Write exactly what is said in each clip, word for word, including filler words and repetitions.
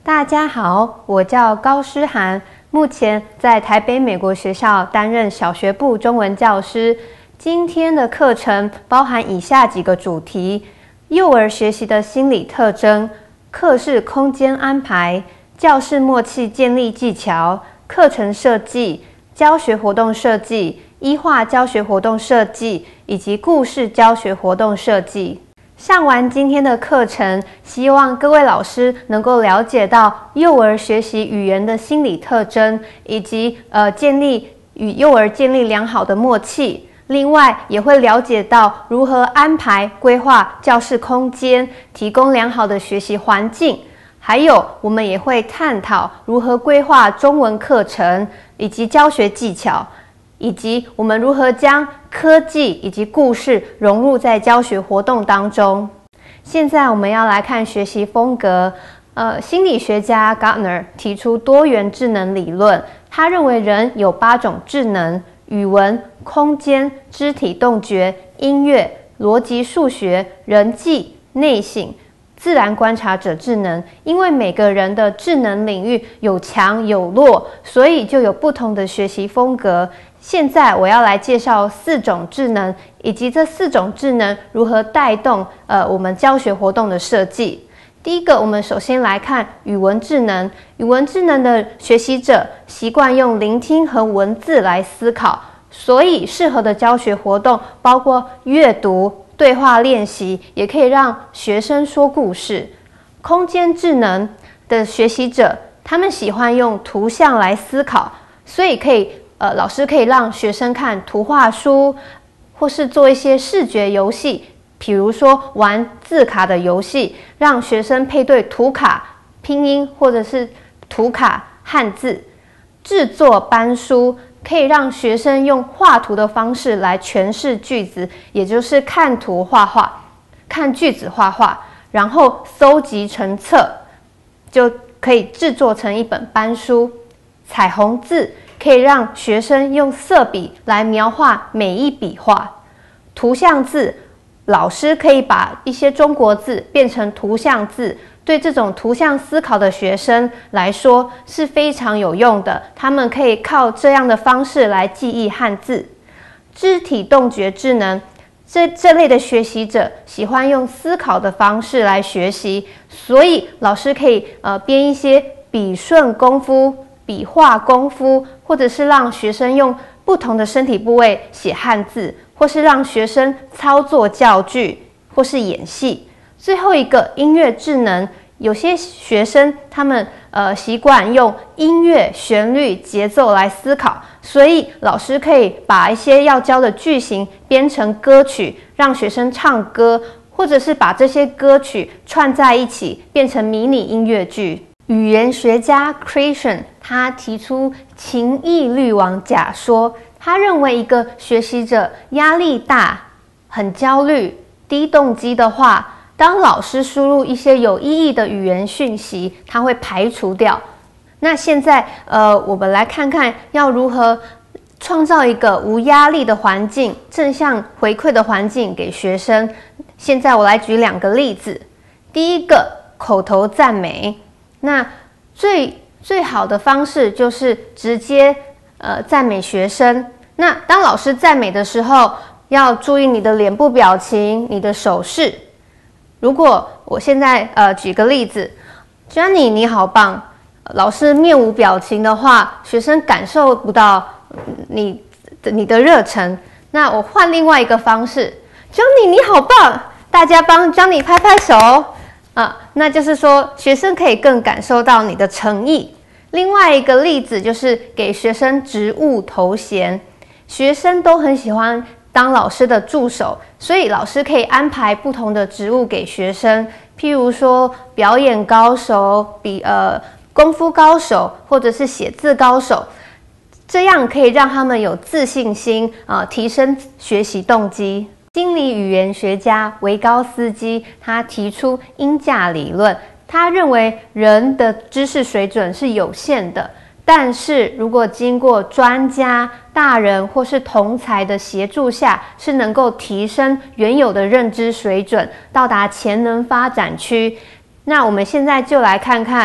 大家好，我叫高诗涵，目前在台北美国学校担任小学部中文教师。今天的课程包含以下几个主题：幼儿学习的心理特征、课室空间安排、教室默契建立技巧、课程设计、教学活动设计、医化教学活动设计以及故事教学活动设计。上完今天的课程，希望各位老师能够了解到幼儿学习语言的心理特征，以及呃建立与幼儿建立良好的默契。另外，也会了解到如何安排规划教室空间，提供良好的学习环境。还有，我们也会探讨如何规划中文课程以及教学技巧，以及我们如何将科技以及故事融入在教学活动当中。现在我们要来看学习风格。呃，心理学家 Gartner 提出多元智能理论，他认为人有八种智能：语文、空间、肢体动觉、音乐、逻辑数学、人际、内省、自然观察者智能。因为每个人的智能领域有强有弱，所以就有不同的学习风格。现在我要来介绍四种智能，以及这四种智能如何带动呃我们教学活动的设计。第一个，我们首先来看语文智能。语文智能的学习者习惯用聆听和文字来思考，所以适合的教学活动包括阅读、对话练习，也可以让学生说故事。空间智能的学习者，他们喜欢用图像来思考，所以可以呃，老师可以让学生看图画书，或是做一些视觉游戏，比如说玩字卡的游戏，让学生配对图卡拼音或者是图卡汉字。制作班书可以让学生用画图的方式来诠释句子，也就是看图画画，看句子画画，然后搜集成册，就可以制作成一本班书。彩虹字可以让学生用色笔来描画每一笔画。图像字，老师可以把一些中国字变成图像字，对这种图像思考的学生来说是非常有用的，他们可以靠这样的方式来记忆汉字。肢体动觉智能，这这类的学习者喜欢用思考的方式来学习，所以老师可以呃编一些笔顺功夫、笔画功夫，或者是让学生用不同的身体部位写汉字，或是让学生操作教具，或是演戏。最后一个，音乐智能，有些学生他们呃习惯用音乐、旋律、节奏来思考，所以老师可以把一些要教的句型编成歌曲，让学生唱歌，或者是把这些歌曲串在一起，变成迷你音乐剧。语言学家 Christian 他提出情意滤网假说，他认为一个学习者压力大、很焦虑、低动机的话，当老师输入一些有意义的语言讯息，他会排除掉。那现在呃，我们来看看要如何创造一个无压力的环境，正向回馈的环境给学生。现在我来举两个例子。第一个，口头赞美。那最最好的方式就是直接呃赞美学生。那当老师赞美的时候，要注意你的脸部表情、你的手势。如果我现在呃举个例子 ，Johnny 你好棒，老师面无表情的话，学生感受不到你你的热忱。那我换另外一个方式 ，Johnny 你好棒，大家帮 Johnny 拍拍手。啊，那就是说，学生可以更感受到你的诚意。另外一个例子就是给学生职务头衔，学生都很喜欢当老师的助手，所以老师可以安排不同的职务给学生，譬如说表演高手、比呃功夫高手，或者是写字高手，这样可以让他们有自信心啊、呃，提升学习动机。心理语言学家维高斯基他提出音架理论，他认为人的知识水准是有限的，但是如果经过专家、大人或是同侪的协助下，是能够提升原有的认知水准，到达潜能发展区。那我们现在就来看看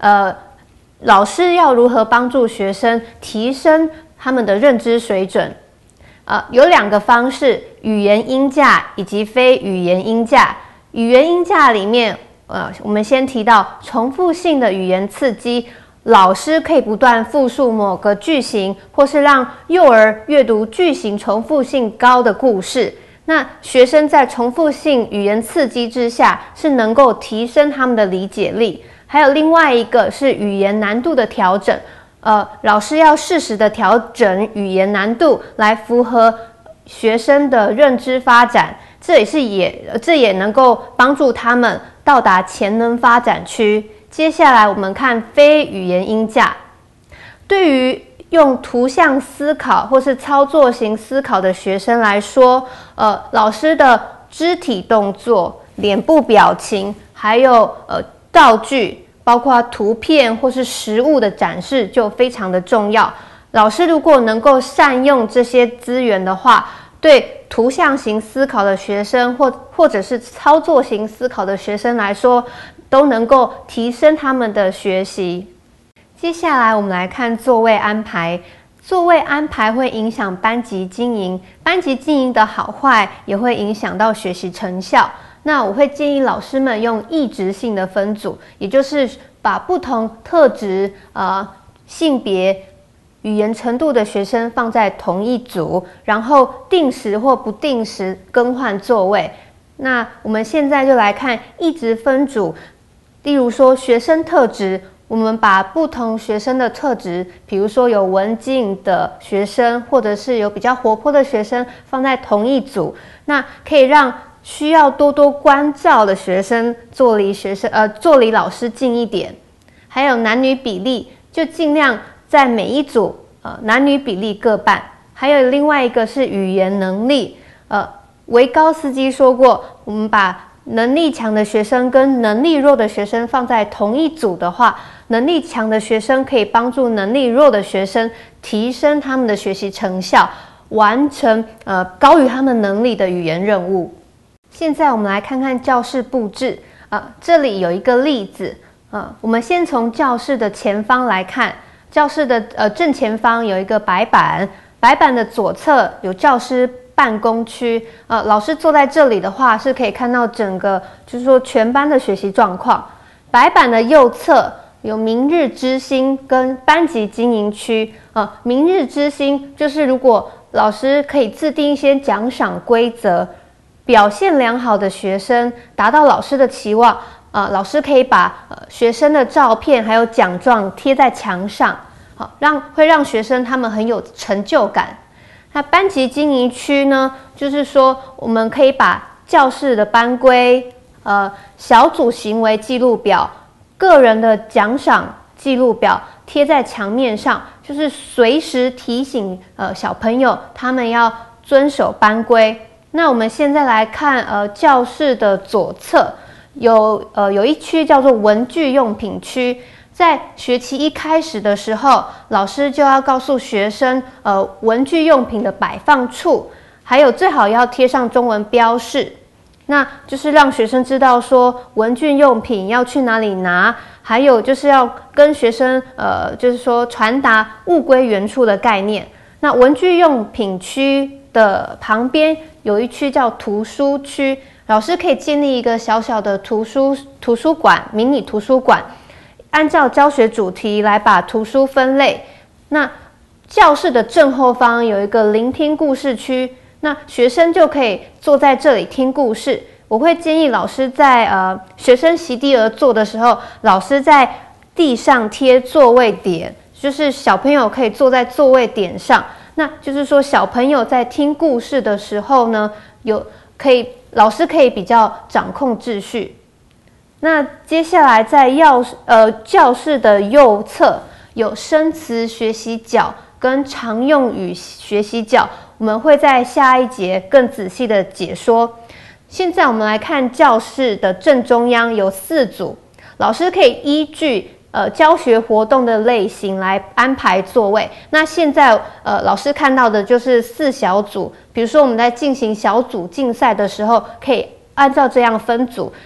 呃，老师要如何帮助学生提升他们的认知水准？呃，有两个方式：语言音架以及非语言音架。语言音架里面，呃，我们先提到重复性的语言刺激，老师可以不断复述某个句型，或是让幼儿阅读句型重复性高的故事。那学生在重复性语言刺激之下，是能够提升他们的理解力。还有另外一个是语言难度的调整，呃，老师要适时的调整语言难度，来符合学生的认知发展。这也是也这也能够帮助他们到达潜能发展区。接下来我们看非语言音架，对于用图像思考或是操作型思考的学生来说，呃，老师的肢体动作、脸部表情，还有呃道具，包括图片或是实物的展示就非常的重要。老师如果能够善用这些资源的话，对图像型思考的学生或或者是操作型思考的学生来说，都能够提升他们的学习。接下来我们来看座位安排。座位安排会影响班级经营，班级经营的好坏也会影响到学习成效。那我会建议老师们用异质性的分组，也就是把不同特质、呃性别、语言程度的学生放在同一组，然后定时或不定时更换座位。那我们现在就来看异质分组，例如说学生特质，我们把不同学生的特质，比如说有文静的学生，或者是有比较活泼的学生放在同一组，那可以让需要多多关照的学生坐离学生呃坐离老师近一点。还有男女比例，就尽量在每一组呃男女比例各半。还有另外一个是语言能力，呃维高斯基说过，我们把能力强的学生跟能力弱的学生放在同一组的话，能力强的学生可以帮助能力弱的学生提升他们的学习成效，完成呃高于他们能力的语言任务。现在我们来看看教室布置，呃，这里有一个例子，呃，我们先从教室的前方来看，教室的呃正前方有一个白板，白板的左侧有教师办公区，呃，老师坐在这里的话，是可以看到整个，就是说全班的学习状况。白板的右侧有明日之星跟班级经营区，呃，明日之星就是如果老师可以制定一些奖赏规则，表现良好的学生达到老师的期望，呃，老师可以把呃学生的照片还有奖状贴在墙上，好，让会让学生他们很有成就感。那班级经营区呢，就是说我们可以把教室的班规、呃小组行为记录表、个人的奖赏记录表贴在墙面上，就是随时提醒呃小朋友他们要遵守班规。那我们现在来看呃教室的左侧有呃有一区叫做文具用品区。在学期一开始的时候，老师就要告诉学生，呃，文具用品的摆放处，还有最好要贴上中文标示，那就是让学生知道说文具用品要去哪里拿，还有就是要跟学生，呃，就是说传达物归原处的概念。那文具用品区的旁边有一区叫图书区，老师可以建立一个小小的图书图书馆，迷你图书馆。按照教学主题来把图书分类。那教室的正后方有一个聆听故事区，那学生就可以坐在这里听故事。我会建议老师在呃学生席地而坐的时候，老师在地上贴座位点，就是小朋友可以坐在座位点上。那就是说小朋友在听故事的时候呢，有可以老师可以比较掌控秩序。那接下来在教呃教室的右侧有生词学习角跟常用语学习角，我们会在下一节更仔细的解说。现在我们来看教室的正中央有四组，老师可以依据呃教学活动的类型来安排座位。那现在呃老师看到的就是四小组，比如说我们在进行小组竞赛的时候，可以按照这样分组。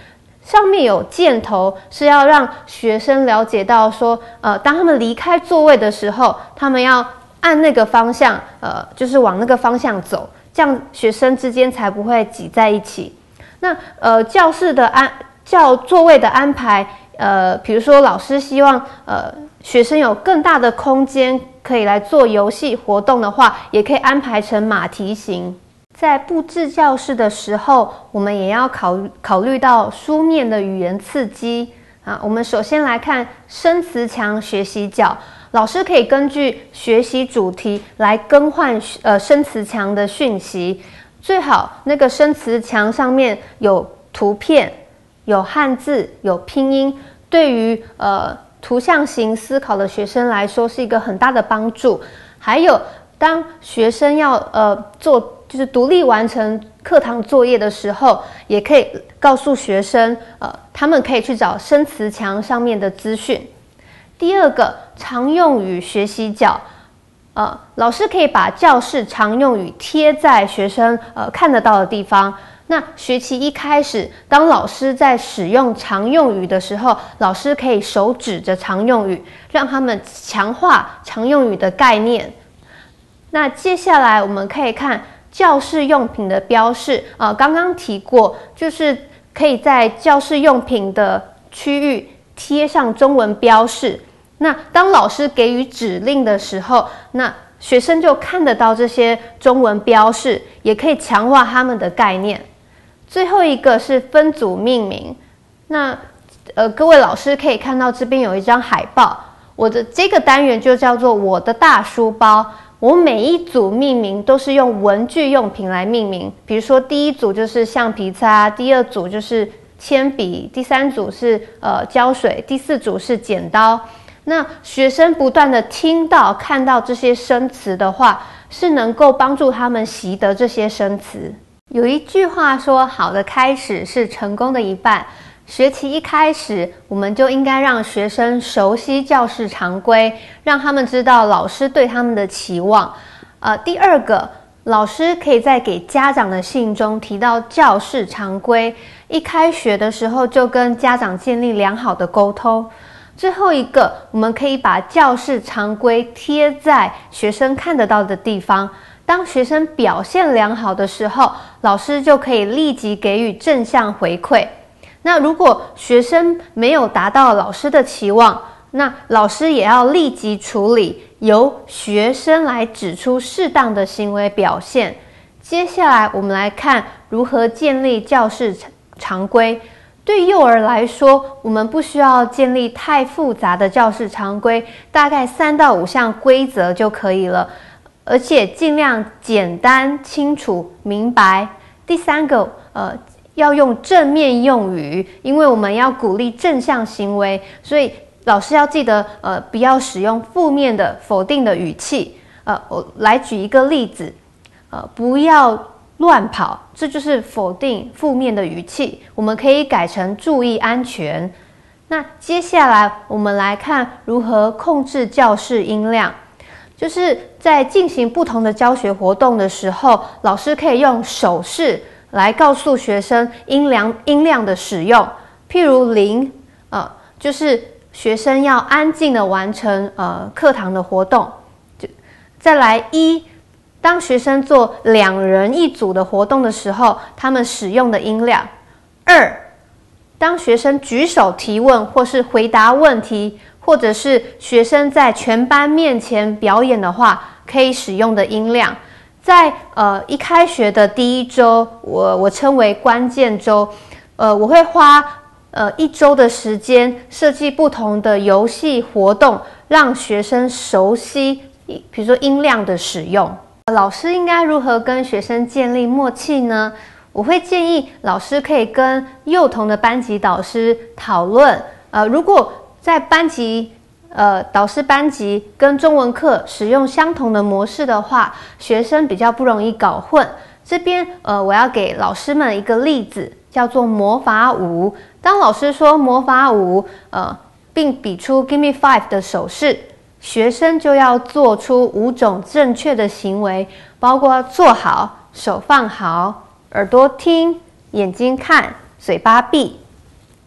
上面有箭头，是要让学生了解到说，呃，当他们离开座位的时候，他们要按那个方向，呃，就是往那个方向走，这样学生之间才不会挤在一起。那呃，教室的安教座位的安排，呃，比如说老师希望呃学生有更大的空间可以来做游戏活动的话，也可以安排成马蹄形。在布置教室的时候，我们也要考考虑到书面的语言刺激啊。我们首先来看生词墙学习角，老师可以根据学习主题来更换呃生词墙的讯息。最好那个生词墙上面有图片、有汉字、有拼音，对于呃图像型思考的学生来说是一个很大的帮助。还有，当学生要呃做就是独立完成课堂作业的时候，也可以告诉学生，呃，他们可以去找生词墙上面的资讯。第二个，常用语学习角，呃，老师可以把教室常用语贴在学生呃看得到的地方。那学期一开始，当老师在使用常用语的时候，老师可以手指着常用语，让他们强化常用语的概念。那接下来我们可以看教室用品的标示，呃，刚刚提过，就是可以在教室用品的区域贴上中文标示。那当老师给予指令的时候，那学生就看得到这些中文标示，也可以强化他们的概念。最后一个是分组命名。那呃，各位老师可以看到这边有一张海报，我的这个单元就叫做我的大书包。我每一组命名都是用文具用品来命名，比如说第一组就是橡皮擦，第二组就是铅笔，第三组是呃胶水，第四组是剪刀。那学生不断的听到、看到这些生词的话，是能够帮助他们习得这些生词。有一句话说，好的开始是成功的一半。学期一开始，我们就应该让学生熟悉教室常规，让他们知道老师对他们的期望。呃，第二个，老师可以在给家长的信中提到教室常规，一开学的时候就跟家长建立良好的沟通。最后一个，我们可以把教室常规贴在学生看得到的地方。当学生表现良好的时候，老师就可以立即给予正向回馈。那如果学生没有达到老师的期望，那老师也要立即处理，由学生来指出适当的行为表现。接下来我们来看如何建立教室常规。对幼儿来说，我们不需要建立太复杂的教室常规，大概三到五项规则就可以了，而且尽量简单、清楚、明白。第三个，呃。要用正面用语，因为我们要鼓励正向行为，所以老师要记得，呃，不要使用负面的、否定的语气。呃，我来举一个例子，呃，不要乱跑，这就是否定、负面的语气。我们可以改成注意安全。那接下来我们来看如何控制教室音量，就是在进行不同的教学活动的时候，老师可以用手势来告诉学生音量音量的使用，譬如零，呃，就是学生要安静的完成呃课堂的活动。就再来一，当学生做两人一组的活动的时候，他们使用的音量。二，当学生举手提问或是回答问题，或者是学生在全班面前表演的话，可以使用的音量。在呃一开学的第一周，我我称为关键周，呃，我会花呃一周的时间设计不同的游戏活动，让学生熟悉，比如说音量的使用。老师应该如何跟学生建立默契呢？我会建议老师可以跟幼童的班级导师讨论，呃，如果在班级呃，导师班级跟中文课使用相同的模式的话，学生比较不容易搞混。这边呃，我要给老师们一个例子，叫做魔法舞。当老师说魔法舞，呃，并比出 Give me five 的手势，学生就要做出五种正确的行为，包括坐好、手放好、耳朵听、眼睛看、嘴巴闭。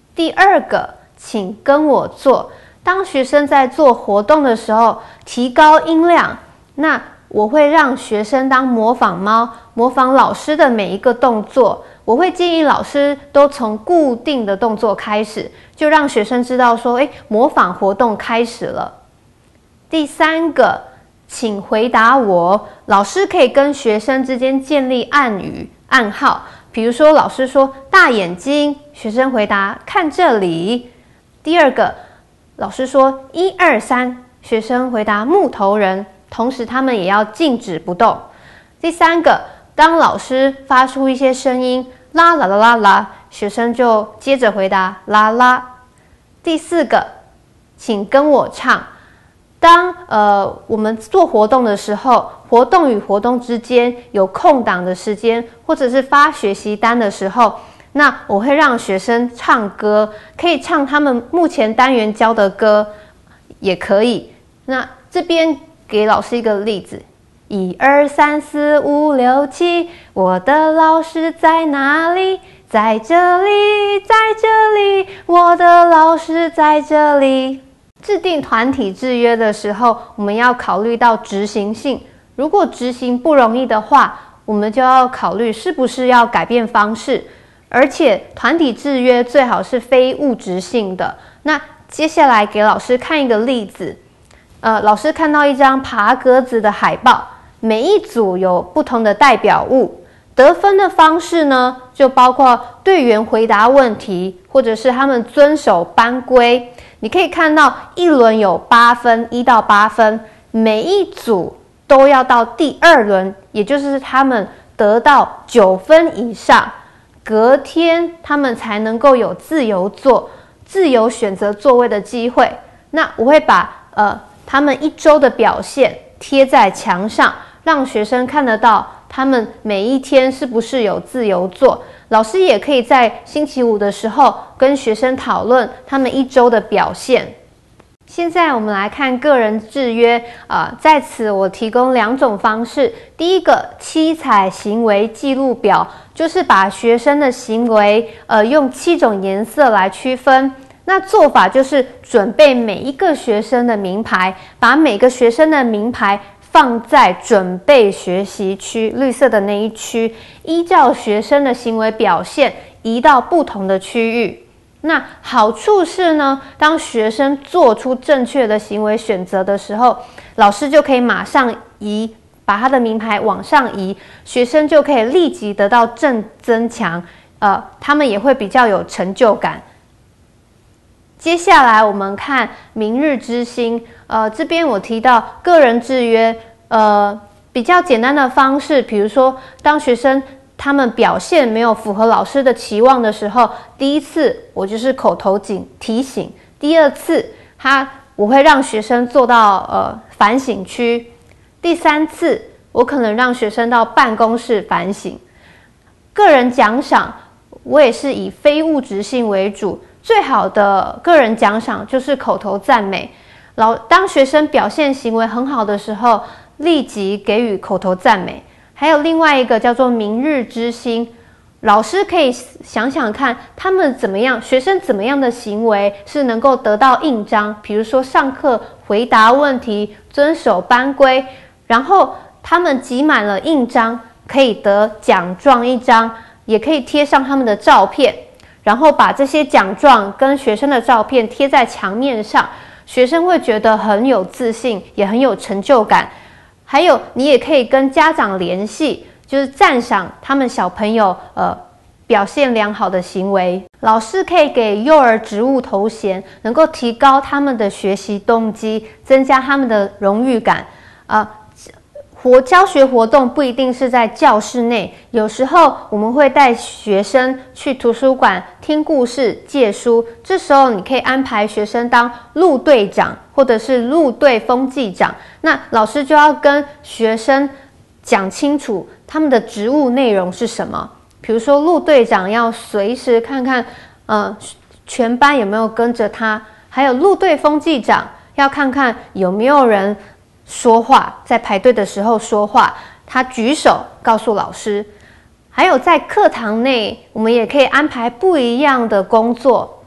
第二个，请跟我做。当学生在做活动的时候，提高音量，那我会让学生当模仿猫，模仿老师的每一个动作。我会建议老师都从固定的动作开始，就让学生知道说，诶，模仿活动开始了。第三个，请回答我。老师可以跟学生之间建立暗语、暗号，比如说老师说大眼睛，学生回答看这里。第二个，老师说一二三，学生回答木头人，同时他们也要静止不动。第三个，当老师发出一些声音，啦啦啦啦啦，学生就接着回答啦啦。第四个，请跟我唱。当呃我们做活动的时候，活动与活动之间有空档的时间，或者是发学习单的时候，那我会让学生唱歌，可以唱他们目前单元教的歌，也可以。那这边给老师一个例子：一二三四五六七，我的老师在哪里？在这里，在这里，我的老师在这里。制定团体制约的时候，我们要考虑到执行性。如果执行不容易的话，我们就要考虑是不是要改变方式。而且团体制约最好是非物质性的。那接下来给老师看一个例子。呃，老师看到一张爬格子的海报，每一组有不同的代表物。得分的方式呢，就包括队员回答问题，或者是他们遵守班规。你可以看到一轮有八分，一到八分，每一组都要到第二轮，也就是他们得到九分以上，隔天他们才能够有自由座、自由选择座位的机会。那我会把呃他们一周的表现贴在墙上，让学生看得到他们每一天是不是有自由座。老师也可以在星期五的时候跟学生讨论他们一周的表现。现在我们来看个人制约，呃，在此我提供两种方式。第一个，七彩行为记录表，就是把学生的行为，呃，用七种颜色来区分。那做法就是准备每一个学生的名牌，把每个学生的名牌放在准备学习区，绿色的那一区，依照学生的行为表现移到不同的区域。那好处是呢，当学生做出正确的行为选择的时候，老师就可以马上移，把他的名牌往上移，学生就可以立即得到正增强，呃，他们也会比较有成就感。接下来我们看明日之星，呃，这边我提到个人制约，呃，比较简单的方式，比如说当学生他们表现没有符合老师的期望的时候，第一次我就是口头警提醒，第二次他我会让学生做到呃反省区，第三次我可能让学生到办公室反省。个人奖赏我也是以非物质性为主。最好的个人奖赏就是口头赞美。老当学生表现行为很好的时候，立即给予口头赞美。还有另外一个叫做明日之星，老师可以想想看，他们怎么样，学生怎么样的行为是能够得到印章，比如说上课回答问题、遵守班规，然后他们集满了印章，可以得奖状一张，也可以贴上他们的照片。然后把这些奖状跟学生的照片贴在墙面上，学生会觉得很有自信，也很有成就感。还有，你也可以跟家长联系，就是赞赏他们小朋友呃表现良好的行为。老师可以给幼儿职务头衔，能够提高他们的学习动机，增加他们的荣誉感。呃活教学活动不一定是在教室内，有时候我们会带学生去图书馆听故事、借书。这时候你可以安排学生当陆队长或者是陆队风纪长，那老师就要跟学生讲清楚他们的职务内容是什么。比如说陆队长要随时看看，呃，全班有没有跟着他，还有陆队风纪长要看看有没有人说话，在排队的时候说话，他举手告诉老师。还有在课堂内，我们也可以安排不一样的工作，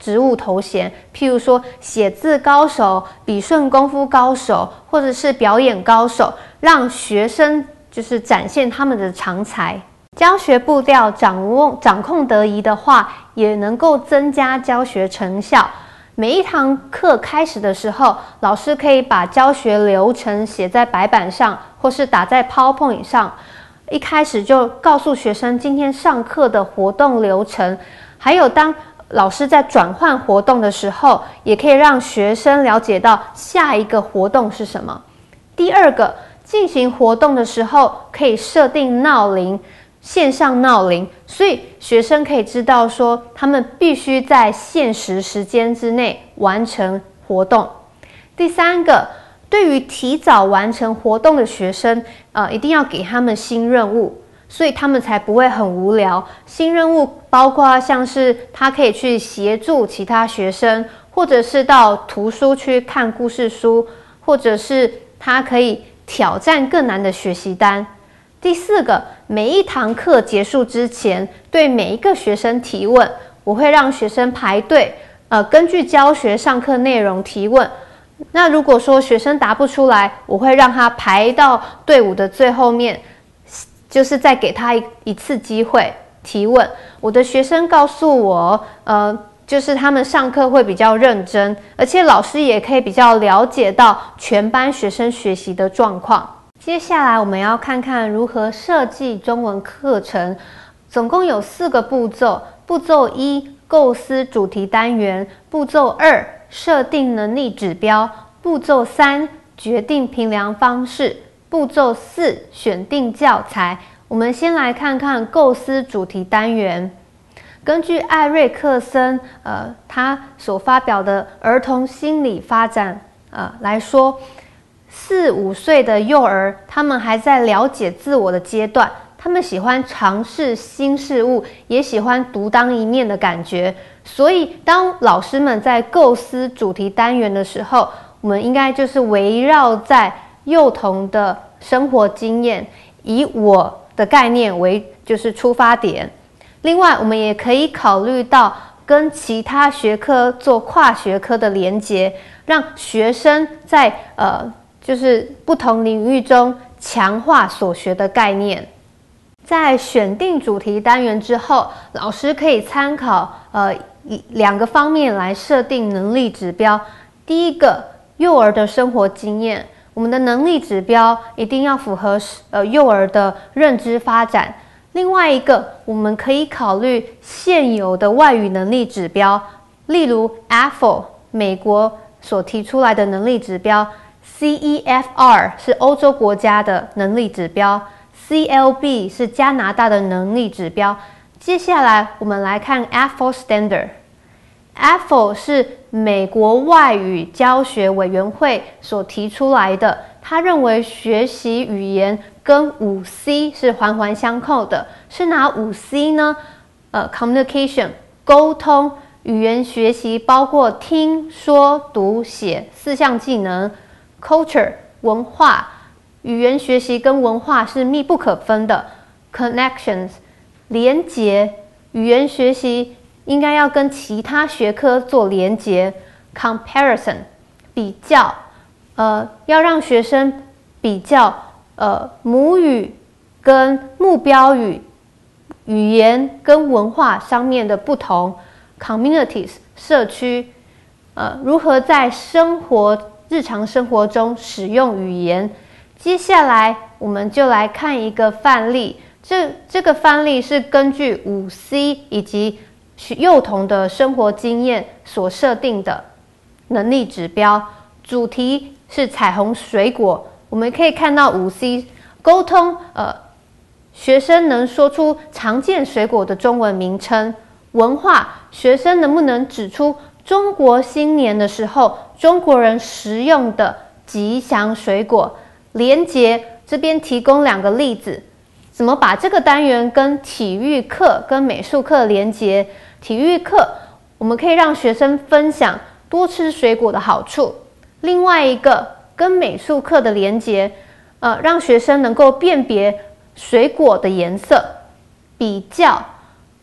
职务头衔，譬如说写字高手、笔顺功夫高手，或者是表演高手，让学生就是展现他们的长才。教学步调掌握掌控得宜的话，也能够增加教学成效。每一堂课开始的时候，老师可以把教学流程写在白板上，或是打在 PowerPoint 上。一开始就告诉学生今天上课的活动流程，还有当老师在转换活动的时候，也可以让学生了解到下一个活动是什么。第二个，进行活动的时候可以设定闹铃。线上闹铃，所以学生可以知道说，他们必须在限时时间之内完成活动。第三个，对于提早完成活动的学生，呃，一定要给他们新任务，所以他们才不会很无聊。新任务包括像是他可以去协助其他学生，或者是到图书区看故事书，或者是他可以挑战更难的学习单。第四个，每一堂课结束之前，对每一个学生提问，我会让学生排队，呃，根据教学上课内容提问。那如果说学生答不出来，我会让他排到队伍的最后面，就是再给他一一次机会提问。我的学生告诉我，呃，就是他们上课会比较认真，而且老师也可以比较了解到全班学生学习的状况。接下来我们要看看如何设计中文课程，总共有四个步骤。步骤一，构思主题单元；步骤二，设定能力指标；步骤三，决定评量方式；步骤四，选定教材。我们先来看看构思主题单元。根据艾瑞克森，呃，他所发表的儿童心理发展，呃来说。四五岁的幼儿，他们还在了解自我的阶段，他们喜欢尝试新事物，也喜欢独当一面的感觉。所以，当老师们在构思主题单元的时候，我们应该就是围绕在幼童的生活经验，以我的概念为就是出发点。另外，我们也可以考虑到跟其他学科做跨学科的连结，让学生在呃。就是不同领域中强化所学的概念。在选定主题单元之后，老师可以参考呃两个方面来设定能力指标。第一个，幼儿的生活经验，我们的能力指标一定要符合呃幼儿的认知发展。另外一个，我们可以考虑现有的外语能力指标，例如 A F L 美国所提出来的能力指标。C E F R 是欧洲国家的能力指标 ，C L B 是加拿大的能力指标。接下来我们来看 A F L Standard。A F L 是美国外语教学委员会所提出来的，他认为学习语言跟五 C 是环环相扣的。是哪五 C 呢？呃 ，Communication 沟通，语言学习包括听说读写四项技能。Culture 文化，语言学习跟文化是密不可分的。Connections 连结，语言学习应该要跟其他学科做连结。Comparison 比较，呃，要让学生比较呃母语跟目标语、语言跟文化上面的不同。Communities 社区，呃，如何在生活日常生活中使用语言。接下来我们就来看一个范例，这这个范例是根据五 C 以及幼童的生活经验所设定的能力指标。主题是彩虹水果，我们可以看到五 C 沟通，呃，学生能说出常见水果的中文名称。文化，学生能不能指出中国新年的时候，中国人食用的吉祥水果。连结，这边提供两个例子，怎么把这个单元跟体育课跟美术课连结。体育课，我们可以让学生分享多吃水果的好处。另外一个跟美术课的连结，呃，让学生能够辨别水果的颜色。比较，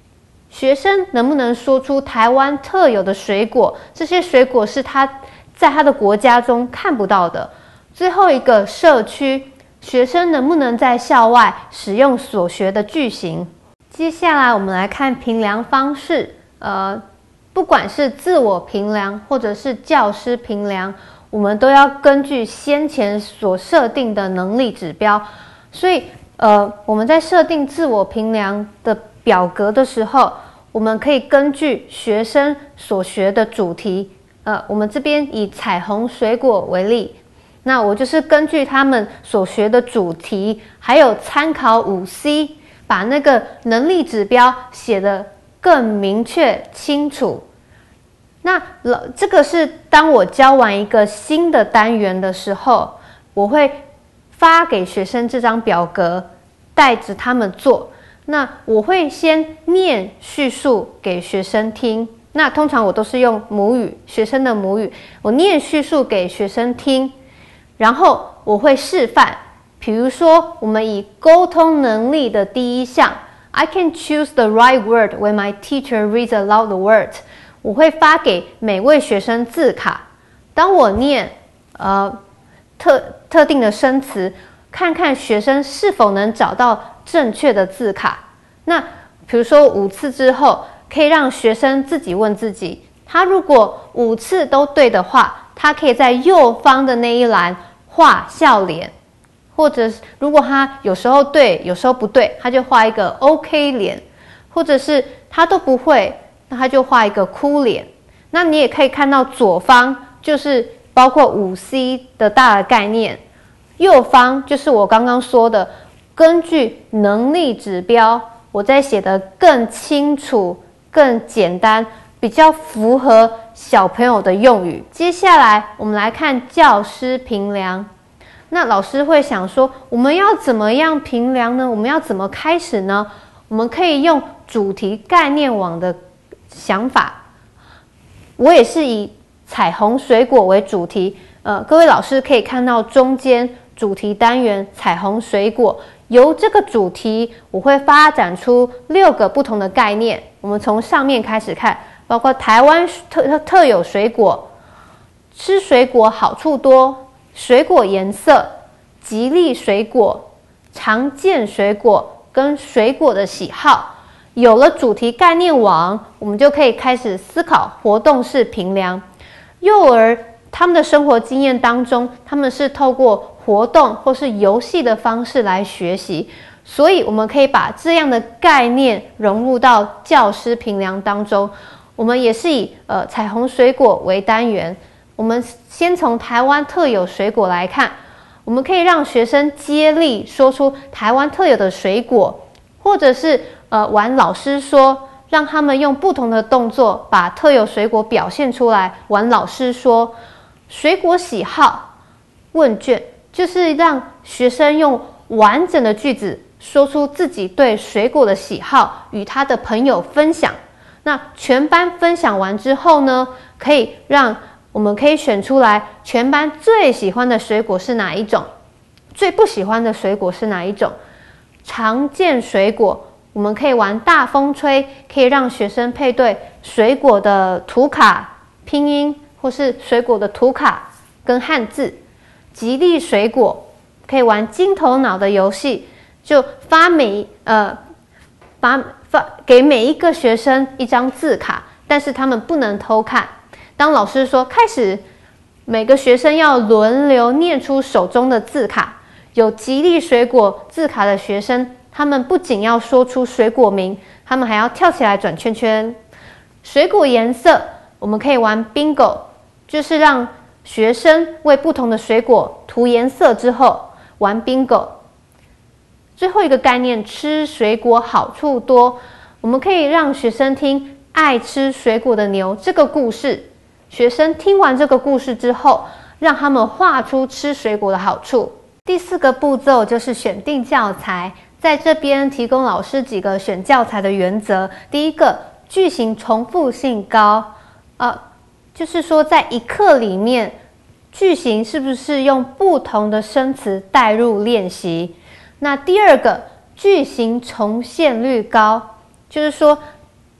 学生能不能说出台湾特有的水果？这些水果是他在他的国家中看不到的。最后一个社区，学生能不能在校外使用所学的句型？接下来我们来看评量方式，呃，不管是自我评量或者是教师评量，我们都要根据先前所设定的能力指标。所以，呃，我们在设定自我评量的表格的时候，我们可以根据学生所学的主题，呃，我们这边以彩虹水果为例，那我就是根据他们所学的主题，还有参考五 C， 把那个能力指标写得更明确清楚。那这个是当我教完一个新的单元的时候，我会发给学生这张表格，带着他们做。那我会先念叙述给学生听，那通常我都是用母语，学生的母语，我念叙述给学生听，然后我会示范。比如说，我们以沟通能力的第一项 ，I can choose the right word when my teacher reads aloud the word。我会发给每位学生字卡。当我念呃特特定的生词，看看学生是否能找到正确的字卡。那比如说五次之后，可以让学生自己问自己，他如果五次都对的话，他可以在右方的那一栏画笑脸，或者如果他有时候对，有时候不对，他就画一个 OK 脸，或者是他都不会，那他就画一个哭脸。那你也可以看到左方就是包括五 C 的大的概念，右方就是我刚刚说的，根据能力指标，我再写得更清楚、更简单，比较符合小朋友的用语。接下来我们来看教师评量。那老师会想说，我们要怎么样评量呢？我们要怎么开始呢？我们可以用主题概念网的想法。我也是以彩虹水果为主题，呃，各位老师可以看到中间主题单元彩虹水果，由这个主题我会发展出六个不同的概念。我们从上面开始看，包括台湾特特有水果、吃水果好处多、水果颜色、吉利水果、常见水果跟水果的喜好。有了主题概念网，我们就可以开始思考活动式评量。幼儿他们的生活经验当中，他们是透过活动或是游戏的方式来学习，所以我们可以把这样的概念融入到教师评量当中。我们也是以呃彩虹水果为单元，我们先从台湾特有水果来看，我们可以让学生接力说出台湾特有的水果，或者是呃玩老师说，让他们用不同的动作把特有水果表现出来，玩老师说。水果喜好问卷就是让学生用完整的句子说出自己对水果的喜好，与他的朋友分享。那全班分享完之后呢，可以让我们可以选出来全班最喜欢的水果是哪一种，最不喜欢的水果是哪一种。常见水果我们可以玩大风吹，可以让学生配对水果的图卡拼音，或是水果的图卡跟汉字。吉利水果可以玩金头脑的游戏，就发每呃发发给每一个学生一张字卡，但是他们不能偷看。当老师说开始，每个学生要轮流念出手中的字卡。有吉利水果字卡的学生，他们不仅要说出水果名，他们还要跳起来转圈圈。水果颜色我们可以玩 bingo， 就是让学生为不同的水果涂颜色之后玩 bingo。 最后一个概念，吃水果好处多，我们可以让学生听爱吃水果的牛这个故事。学生听完这个故事之后，让他们画出吃水果的好处。第四个步骤就是选定教材，在这边提供老师几个选教材的原则。第一个，句型重复性高，呃，就是说在一课里面，句型是不是用不同的生词带入练习？那第二个，句型重现率高，就是说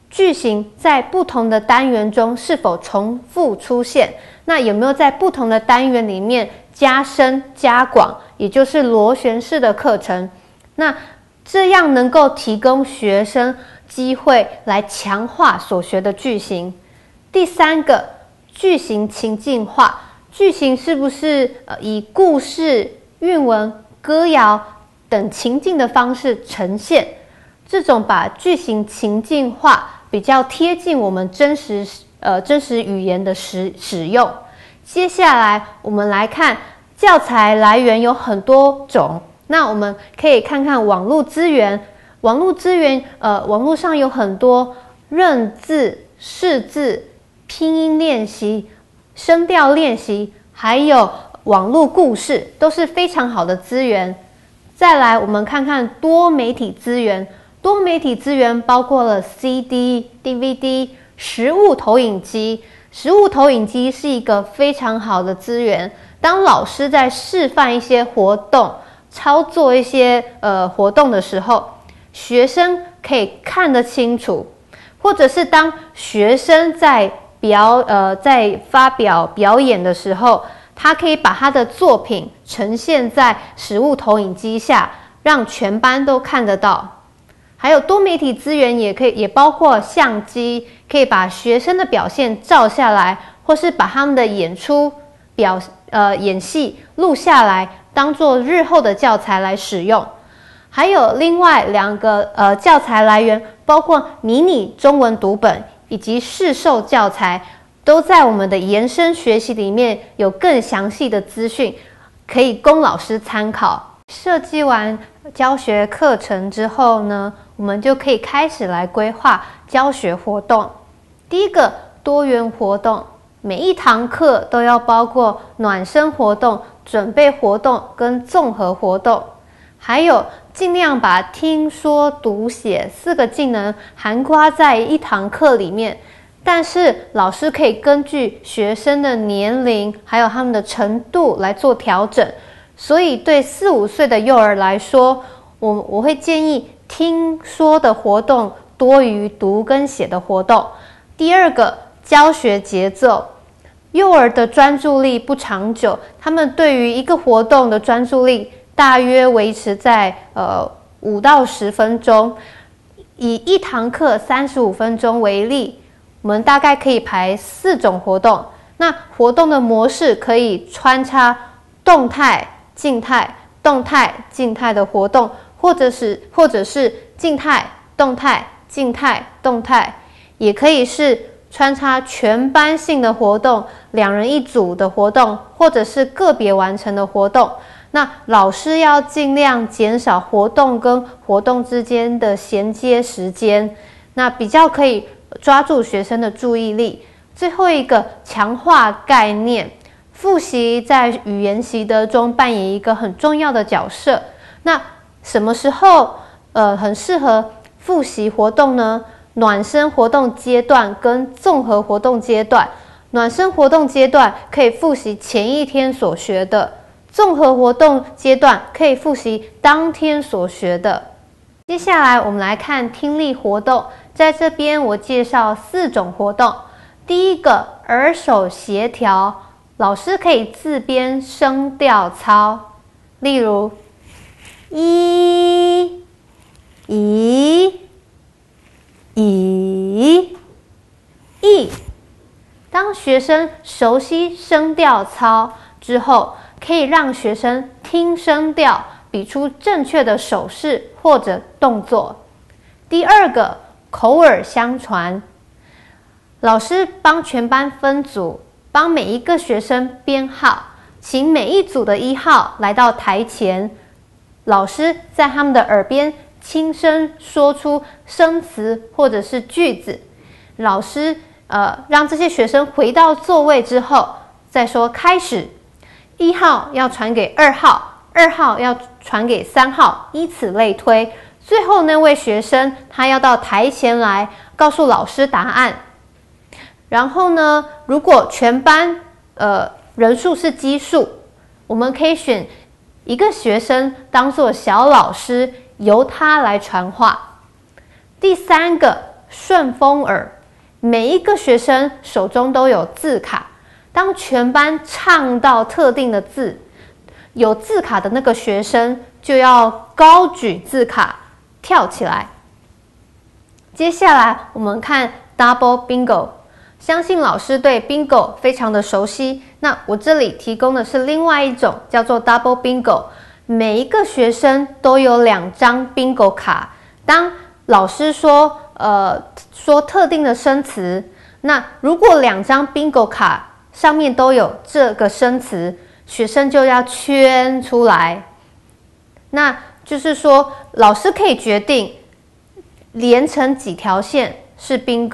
句型在不同的单元中是否重复出现？那有没有在不同的单元里面加深加广，也就是螺旋式的课程？那这样能够提供学生机会来强化所学的句型。第三个，句型情境化，句型是不是呃以故事、韵文、歌谣等情境的方式呈现？这种把句型情境化，比较贴近我们真实呃真实语言的使使用。接下来我们来看教材来源有很多种，那我们可以看看网络资源。网络资源，呃，网络上有很多认字、识字、拼音练习、声调练习，还有网络故事，都是非常好的资源。再来，我们看看多媒体资源。多媒体资源包括了 C D、D V D、实物投影机。实物投影机是一个非常好的资源。当老师在示范一些活动、操作一些呃活动的时候，学生可以看得清楚，或者是当学生在表呃在发表表演的时候，他可以把他的作品呈现在实物投影机下，让全班都看得到。还有多媒体资源也可以，也包括相机，可以把学生的表现照下来，或是把他们的演出表呃演戏录下来，当做日后的教材来使用。还有另外两个呃教材来源，包括迷你中文读本以及市售教材，都在我们的延伸学习里面有更详细的资讯，可以供老师参考。设计完教学课程之后呢，我们就可以开始来规划教学活动。第一个，多元活动，每一堂课都要包括暖身活动、准备活动跟综合活动，还有尽量把听说读写四个技能涵盖在一堂课里面。但是老师可以根据学生的年龄还有他们的程度来做调整。所以对四五岁的幼儿来说，我我会建议听说的活动多于读跟写的活动。第二个，教学节奏，幼儿的专注力不长久，他们对于一个活动的专注力大约维持在呃五到十分钟。以一堂课三十五分钟为例，我们大概可以排四种活动。那活动的模式可以穿插动态、静态、动态、静态的活动，或者是或者是静态、动态、静态、动态，也可以是穿插全班性的活动、两人一组的活动，或者是个别完成的活动。那老师要尽量减少活动跟活动之间的衔接时间，那比较可以抓住学生的注意力。最后一个，强化概念。复习在语言习得中扮演一个很重要的角色。那什么时候呃很适合复习活动呢？暖身活动阶段跟综合活动阶段。暖身活动阶段可以复习前一天所学的，综合活动阶段可以复习当天所学的。接下来我们来看听力活动，在这边我介绍四种活动。第一个，耳手协调。老师可以自编声调操，例如一、一、一、一。当学生熟悉声调操之后，可以让学生听声调，比出正确的手势或者动作。第二个，口耳相传。老师帮全班分组，帮每一个学生编号，请每一组的一号来到台前，老师在他们的耳边轻声说出生词或者是句子。老师呃让这些学生回到座位之后，再说开始，一号要传给二号，二号要传给三号，以此类推。最后那位学生他要到台前来告诉老师答案。然后呢，如果全班呃人数是奇数，我们可以选一个学生当做小老师，由他来传话。第三个， 顺风耳，每一个学生手中都有字卡。当全班唱到特定的字，有字卡的那个学生就要高举字卡跳起来。接下来我们看 Double Bingo， 相信老师对 Bingo 非常的熟悉。那我这里提供的是另外一种叫做 Double Bingo， 每一个学生都有两张 Bingo 卡。当老师说呃说特定的生词，那如果两张 Bingo 卡上面都有这个生词，学生就要圈出来。那就是说，老师可以决定连成几条线是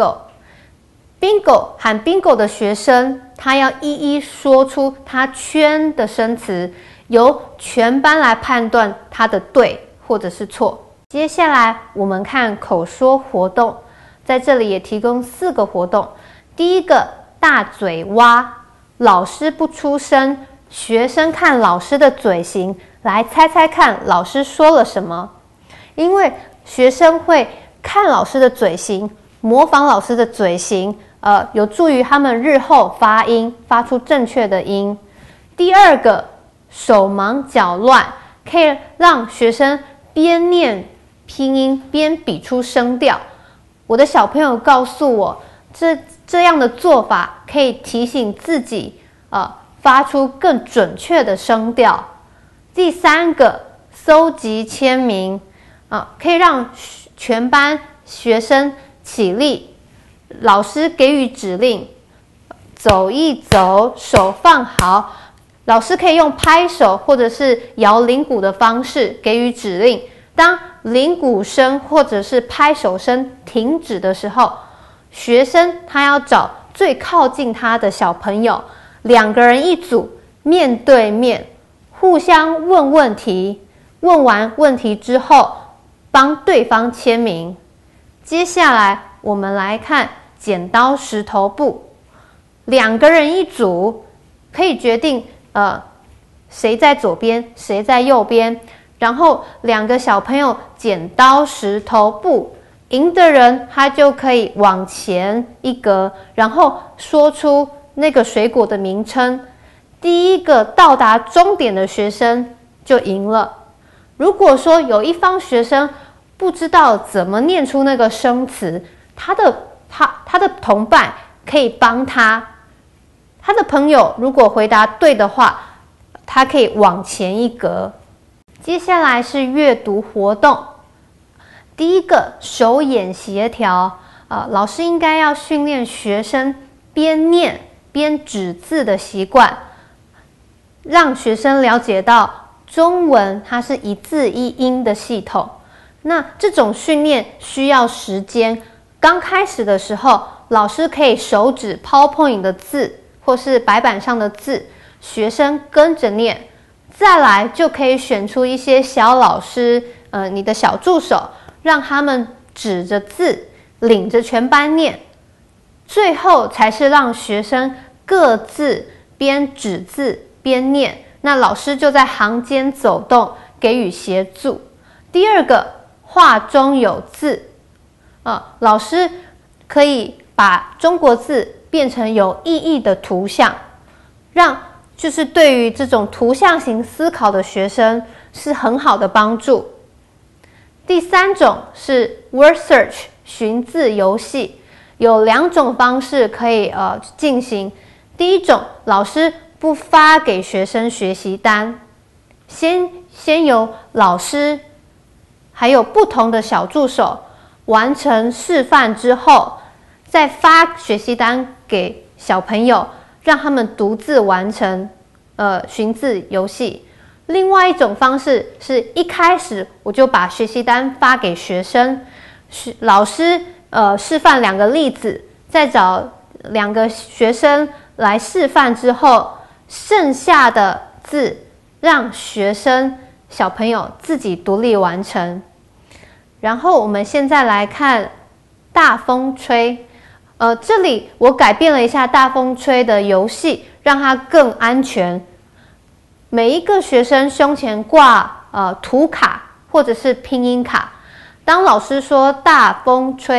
bingo。bingo 喊 bingo 的学生，他要一一说出他圈的生词，由全班来判断他的对或者是错。接下来我们看口说活动，在这里也提供四个活动。第一个，大嘴蛙，老师不出声，学生看老师的嘴型来猜猜看老师说了什么。因为学生会看老师的嘴型，模仿老师的嘴型，呃，有助于他们日后发音，发出正确的音。第二个，手忙脚乱，可以让学生边念拼音边比出声调。我的小朋友告诉我，这这样的做法可以提醒自己，呃，发出更准确的声调。第三个，搜集签名，啊、呃，可以让全班学生起立，老师给予指令，走一走，手放好。老师可以用拍手或者是摇铃鼓的方式给予指令。当铃鼓声或者是拍手声停止的时候，学生他要找最靠近他的小朋友，两个人一组，面对面，互相问问题。问完问题之后，帮对方签名。接下来我们来看剪刀石头布，两个人一组，可以决定呃谁在左边，谁在右边。然后两个小朋友剪刀石头布，赢的人他就可以往前一格，然后说出那个水果的名称。第一个到达终点的学生就赢了。如果说有一方学生不知道怎么念出那个生词，他的他他的同伴可以帮他。他的朋友如果回答对的话，他可以往前一格。接下来是阅读活动。第一个，手眼协调，呃，老师应该要训练学生边念边指字的习惯，让学生了解到中文它是一字一音的系统。那这种训练需要时间。刚开始的时候，老师可以手指 PowerPoint 的字或是白板上的字，学生跟着念。再来就可以选出一些小老师，呃，你的小助手，让他们指着字，领着全班念。最后才是让学生各自边指字边念，那老师就在行间走动，给予协助。第二个，画中有字，呃，老师可以把中国字变成有意义的图像，让就是对于这种图像型思考的学生是很好的帮助。第三种是 word search 寻字游戏，有两种方式可以呃进行。第一种，老师不发给学生学习单，先先由老师还有不同的小助手完成示范之后，再发学习单给小朋友，让他们独自完成呃寻字游戏。另外一种方式是一开始我就把学习单发给学生，老师呃示范两个例子，再找两个学生来示范之后，剩下的字让学生小朋友自己独立完成。然后我们现在来看大风吹，呃，这里我改变了一下大风吹的游戏，让它更安全。每一个学生胸前挂呃图卡或者是拼音卡，当老师说大风吹，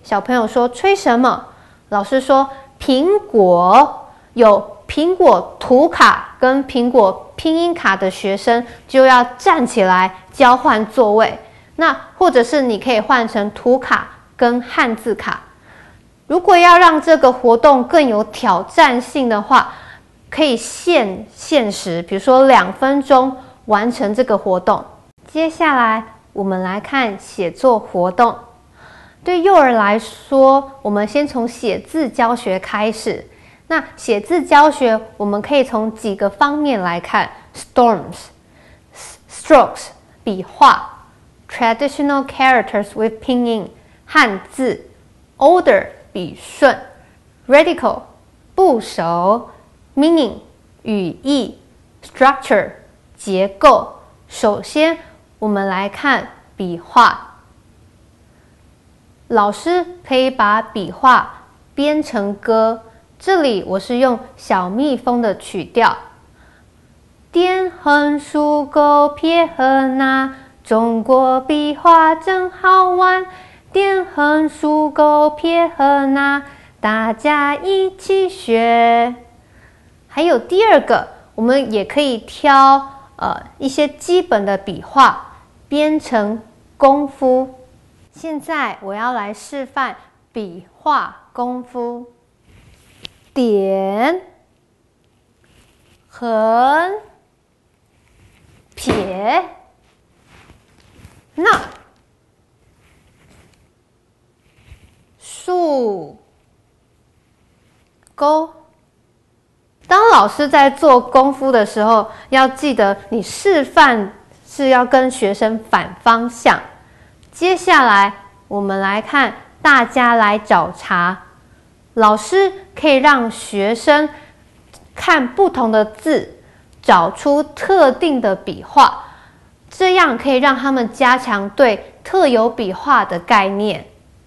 小朋友说吹什么？老师说苹果。有苹果图卡跟苹果拼音卡的学生就要站起来交换座位。那或者是你可以换成图卡跟汉字卡。如果要让这个活动更有挑战性的话，可以限限时，比如说两分钟完成这个活动。接下来我们来看写作活动。对幼儿来说，我们先从写字教学开始。那写字教学，我们可以从几个方面来看 ：storms、strokes 笔画、traditional characters with 拼音汉字、order 笔顺、radical 部首、meaning 语义、structure 结构。首先，我们来看笔画。老师可以把笔画编成歌。这里我是用小蜜蜂的曲调，点横竖勾撇横捺，中国笔画真好玩。点横竖勾撇横捺，大家一起学。还有第二个，我们也可以挑呃一些基本的笔画编成功夫。现在我要来示范笔画功夫。点、横、撇、捺、竖、勾。当老师在做功夫的时候，要记得你示范是要跟学生反方向。接下来我们来看，大家来找茬。老师可以让学生看不同的字，找出特定的笔画，这样可以让他们加强对特有笔画的概念。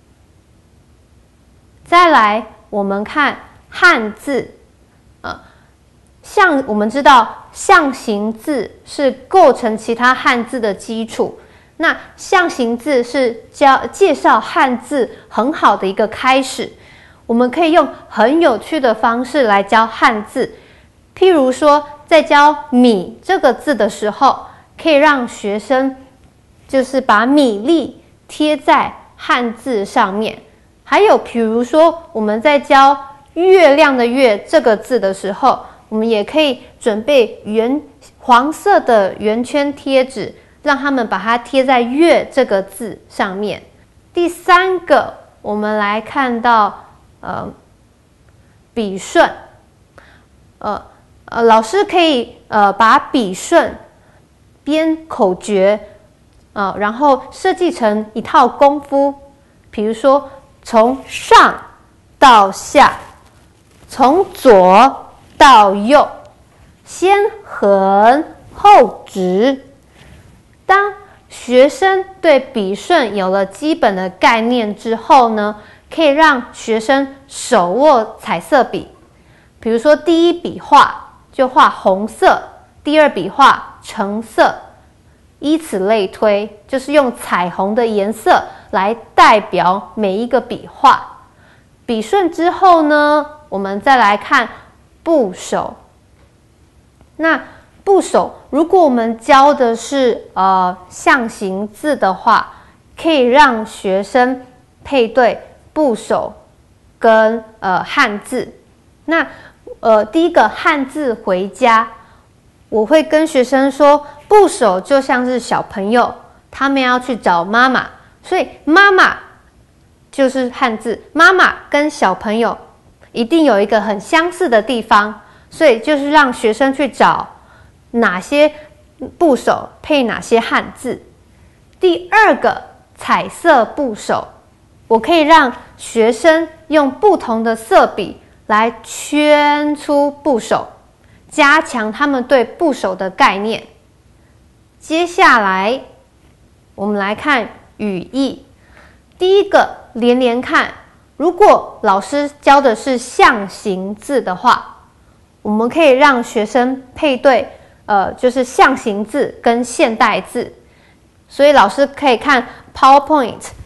再来，我们看汉字，呃，象我们知道象形字是构成其他汉字的基础，那象形字是教介绍汉字很好的一个开始。我们可以用很有趣的方式来教汉字，譬如说，在教米这个字的时候，可以让学生就是把米粒贴在汉字上面。还有比如说，我们在教月亮的月这个字的时候，我们也可以准备圆黄色的圆圈贴纸，让他们把它贴在月这个字上面。第三个，我们来看到呃，笔顺，呃呃，老师可以呃把笔顺编口诀，呃，然后设计成一套功夫，比如说从上到下，从左到右，先横后直。当学生对笔顺有了基本的概念之后呢，可以让学生手握彩色笔，比如说第一笔画就画红色，第二笔画橙色，以此类推，就是用彩虹的颜色来代表每一个笔画。笔顺之后呢，我们再来看部首。那部首，如果我们教的是呃象形字的话，可以让学生配对部首跟呃汉字。那呃第一个汉字回家，我会跟学生说，部首就像是小朋友，他们要去找妈妈，所以妈妈就是汉字，妈妈跟小朋友一定有一个很相似的地方，所以就是让学生去找哪些部首配哪些汉字。第二个彩色部首，我可以让学生用不同的色笔来圈出部首，加强他们对部首的概念。接下来我们来看语义。第一个连连看，如果老师教的是象形字的话，我们可以让学生配对呃，就是象形字跟现代字。所以老师可以看 PowerPoint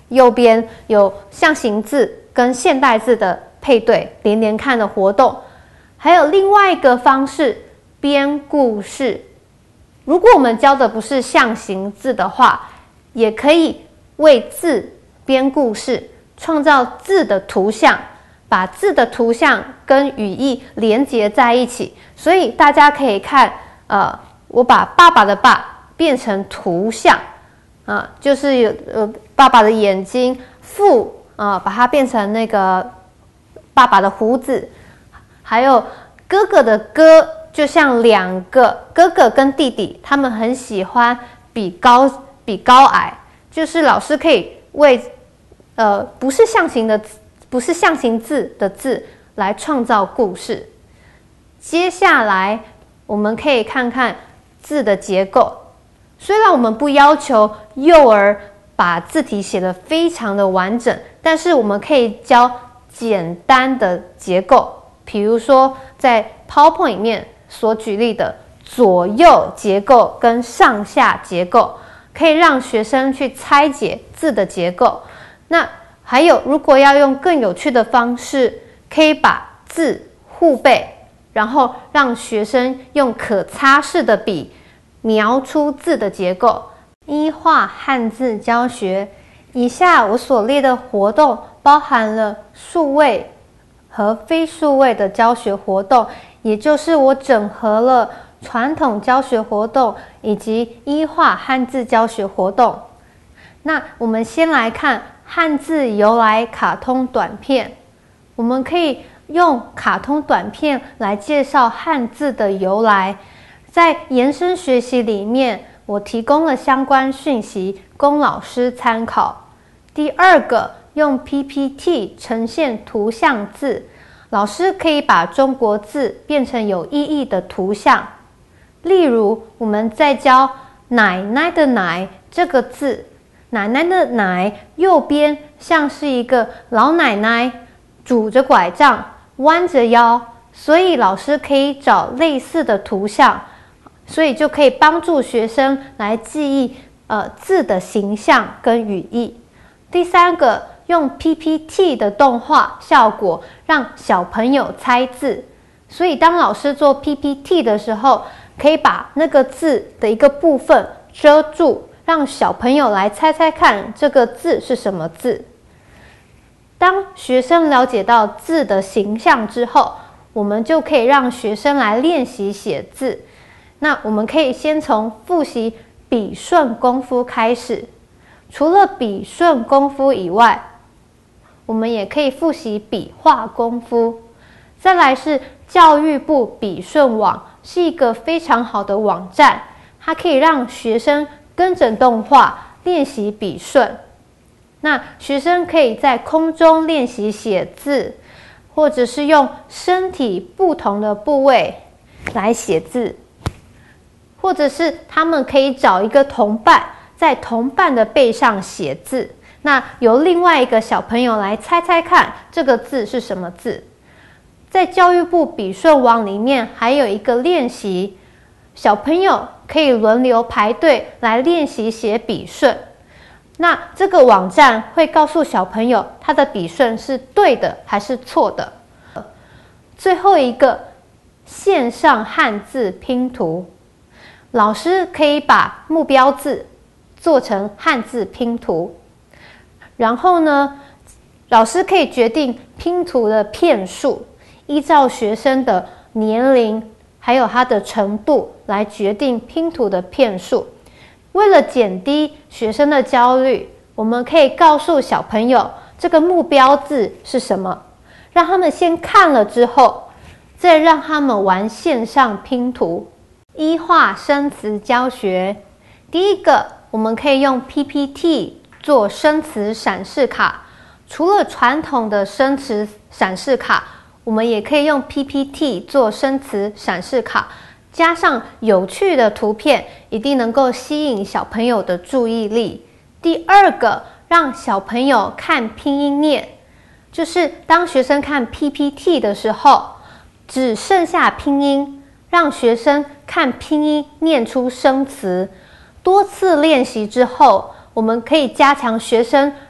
右边有象形字跟现代字的配对，连连看的活动。还有另外一个方式，编故事。如果我们教的不是象形字的话，也可以为字编故事，创造字的图像，把字的图像跟语义连结在一起。所以大家可以看，呃，我把爸爸的爸变成图像，啊、呃，就是有呃爸爸的眼睛，父啊、呃，把它变成那个爸爸的胡子，还有哥哥的哥。就像两个哥哥跟弟弟，他们很喜欢比高比高矮，就是老师可以为呃不是象形的不是象形字的字来创造故事。接下来我们可以看看字的结构。虽然我们不要求幼儿把字体写得非常的完整，但是我们可以教简单的结构，比如说在 PowerPoint 里面所举例的左右结构跟上下结构，可以让学生去拆解字的结构。那还有，如果要用更有趣的方式，可以把字互背，然后让学生用可擦式的笔描出字的结构。一画汉字教学，以下我所列的活动包含了数位和非数位的教学活动，也就是我整合了传统教学活动以及一画汉字教学活动。那我们先来看汉字由来卡通短片。我们可以用卡通短片来介绍汉字的由来。在延伸学习里面，我提供了相关讯息供老师参考。第二个，用 P P T 呈现图像字。老师可以把中国字变成有意义的图像，例如我们在教奶奶的奶这个字，奶奶的奶右边像是一个老奶奶拄着拐杖弯着腰，所以老师可以找类似的图像，所以就可以帮助学生来记忆呃字的形象跟语义。第三个，用 P P T 的动画效果让小朋友猜字，所以当老师做 P P T 的时候，可以把那个字的一个部分遮住，让小朋友来猜猜看这个字是什么字。当学生了解到字的形象之后，我们就可以让学生来练习写字。那我们可以先从复习笔顺功夫开始。除了笔顺功夫以外，我们也可以复习笔画功夫。再来是教育部笔顺网，是一个非常好的网站，它可以让学生跟着动画练习笔顺。那学生可以在空中练习写字，或者是用身体不同的部位来写字，或者是他们可以找一个同伴，在同伴的背上写字，那由另外一个小朋友来猜猜看这个字是什么字。在教育部笔顺网里面还有一个练习，小朋友可以轮流排队来练习写笔顺。那这个网站会告诉小朋友他的笔顺是对的还是错的。最后一个，线上汉字拼图，老师可以把目标字做成汉字拼图，然后呢，老师可以决定拼图的片数，依照学生的年龄还有他的程度来决定拼图的片数。为了减低学生的焦虑，我们可以告诉小朋友这个目标字是什么，让他们先看了之后，再让他们玩线上拼图。一画生词教学，第一个，我们可以用 P P T 做生词闪示卡。除了传统的生词闪示卡，我们也可以用 P P T 做生词闪示卡，加上有趣的图片，一定能够吸引小朋友的注意力。第二个，让小朋友看拼音念，就是当学生看 P P T 的时候，只剩下拼音，让学生看拼音念出生词。多次练习之后，我们可以加强学生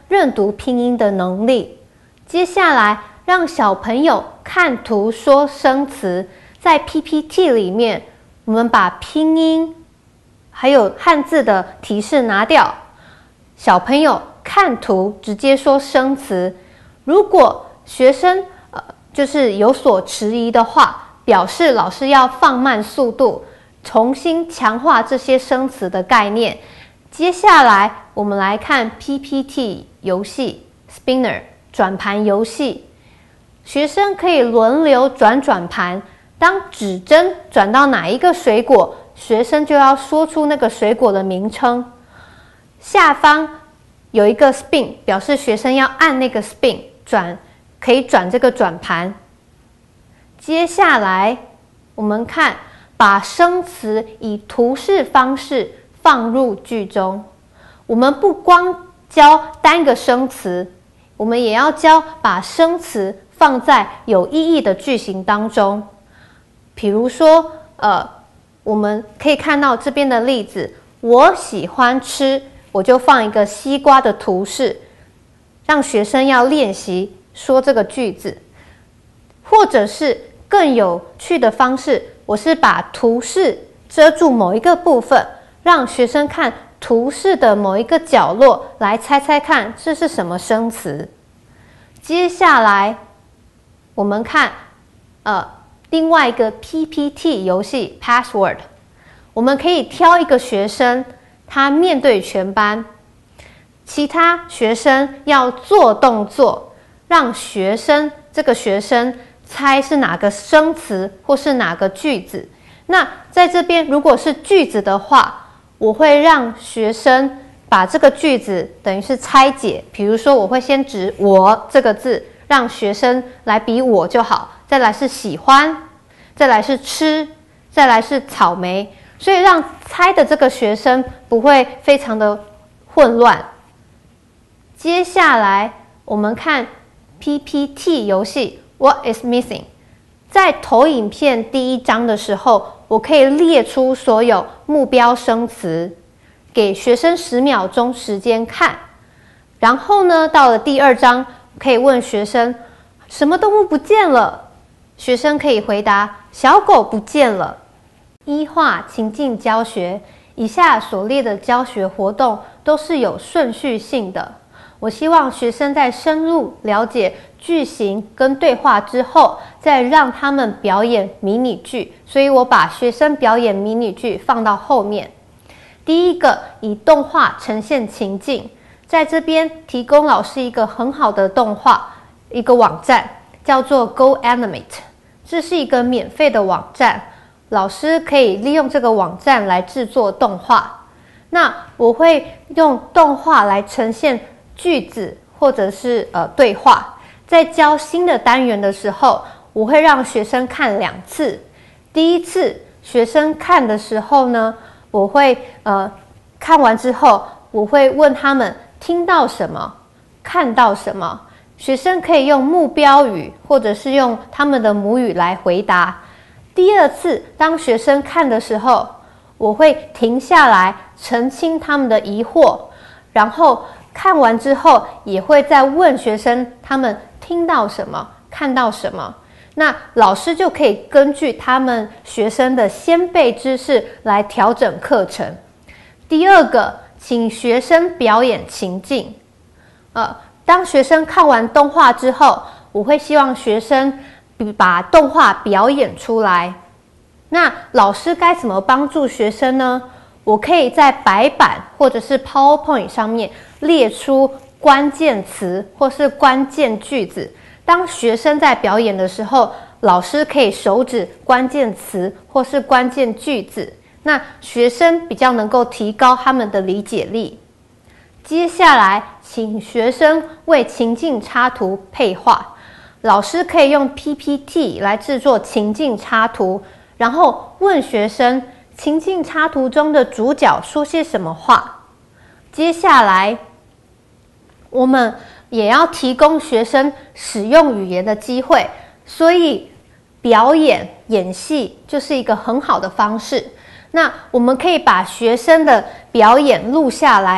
认读拼音的能力。接下来让小朋友看图说生词，在 P P T 里面，我们把拼音还有汉字的提示拿掉，小朋友看图直接说生词。如果学生呃就是有所迟疑的话，表示老师要放慢速度，重新强化这些生词的概念。接下来我们来看 P P T 游戏 Spinner 转盘游戏，学生可以轮流转转盘，当指针转到哪一个水果，学生就要说出那个水果的名称。下方有一个 spin， 表示学生要按那个 spin 转，可以转这个转盘。接下来我们看，把生词以图示方式放入句中。我们不光教单个生词，我们也要教把生词放在有意义的句型当中。比如说，呃，我们可以看到这边的例子，我喜欢吃，我就放一个西瓜的图示，让学生要练习说这个句子。或者是更有趣的方式，我是把图示遮住某一个部分，让学生看图示的某一个角落，来猜猜看这是什么生词。接下来我们看呃另外一个 P P T 游戏 Password， 我们可以挑一个学生，他面对全班，其他学生要做动作，让学生这个学生猜是哪个生词或是哪个句子。那在这边如果是句子的话，我会让学生把这个句子等于是拆解，比如说我会先指我这个字，让学生来比我就好，再来是喜欢，再来是吃，再来是草莓，所以让猜的这个学生不会非常的混乱。接下来我们看 P P T 游戏 What is missing？ 在投影片第一章的时候，我可以列出所有目标生词，给学生十秒钟时间看。然后呢，到了第二章，可以问学生什么动物不见了？学生可以回答小狗不见了。一化情境教学，以下所列的教学活动都是有顺序性的。我希望学生在深入了解句型跟对话之后，再让他们表演迷你剧，所以我把学生表演迷你剧放到后面。第一个，以动画呈现情境，在这边提供老师一个很好的动画，一个网站叫做 Go Animate， 这是一个免费的网站，老师可以利用这个网站来制作动画。那我会用动画来呈现句子或者是呃对话。在教新的单元的时候，我会让学生看两次。第一次学生看的时候呢，我会呃看完之后，我会问他们听到什么，看到什么。学生可以用目标语或者是用他们的母语来回答。第二次当学生看的时候，我会停下来澄清他们的疑惑，然后看完之后也会再问学生他们听到什么，看到什么。那老师就可以根据他们学生的先辈知识来调整课程。第二个，请学生表演情境。呃，当学生看完动画之后，我会希望学生把动画表演出来。那老师该怎么帮助学生呢？我可以在白板或者是 PowerPoint 上面列出关键词或是关键句子。当学生在表演的时候，老师可以手指关键词或是关键句子，那学生比较能够提高他们的理解力。接下来，请学生为情境插图配画。老师可以用 P P T 来制作情境插图，然后问学生情境插图中的主角说些什么话。接下来，我们也要提供学生使用语言的机会，所以表演演戏就是一个很好的方式。那我们可以把学生的表演录下来，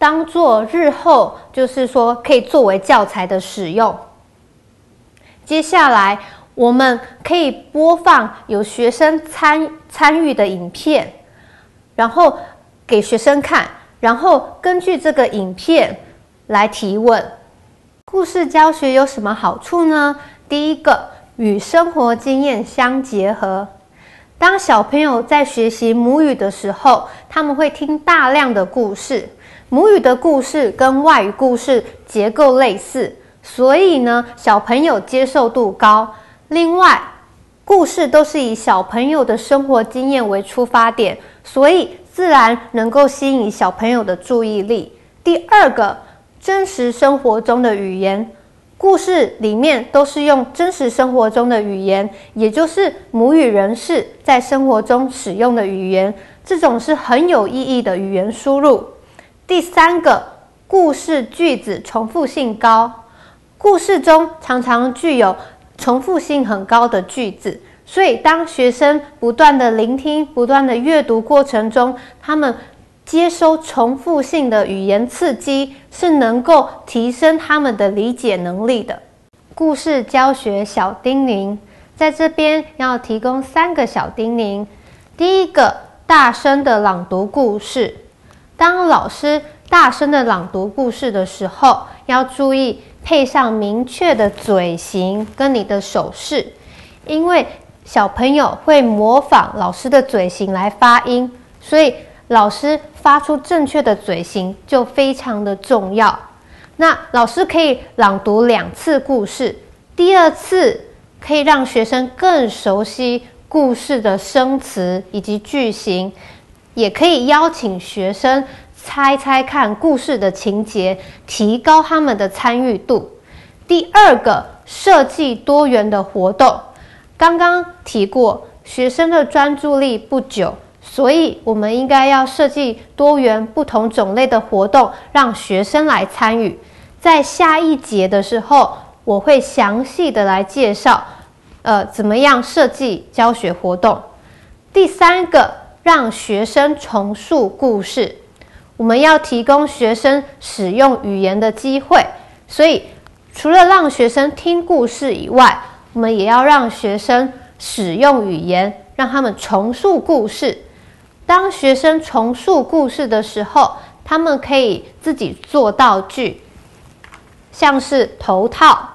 当做日后就是说可以作为教材的使用。接下来我们可以播放有学生参参与的影片，然后给学生看，然后根据这个影片来提问。故事教学有什么好处呢？第一个，与生活经验相结合。当小朋友在学习母语的时候，他们会听大量的故事。母语的故事跟外语故事结构类似，所以呢，小朋友接受度高。另外，故事都是以小朋友的生活经验为出发点，所以自然能够吸引小朋友的注意力。第二个，真实生活中的语言。故事里面都是用真实生活中的语言，也就是母语人士在生活中使用的语言，这种是很有意义的语言输入。第三个，故事句子重复性高。故事中常常具有重复性很高的句子，所以当学生不断的聆听、不断的阅读过程中，他们接收重复性的语言刺激，是能够提升他们的理解能力的。故事教学小叮咛，在这边要提供三个小叮咛。第一个，大声的朗读故事。当老师大声的朗读故事的时候，要注意配上明确的嘴型跟你的手势，因为小朋友会模仿老师的嘴型来发音，所以老师发出正确的嘴型就非常的重要。那老师可以朗读两次故事，第二次可以让学生更熟悉故事的生词以及句型，也可以邀请学生猜猜看故事的情节，提高他们的参与度。第二个，设计多元的活动。刚刚提过，学生的专注力不久，所以我们应该要设计多元不同种类的活动，让学生来参与。在下一节的时候，我会详细的来介绍，呃，怎么样设计教学活动。第三个，让学生重述故事。我们要提供学生使用语言的机会，所以除了让学生听故事以外，我们也要让学生使用语言，让他们重述故事。当学生重述故事的时候，他们可以自己做道具，像是头套，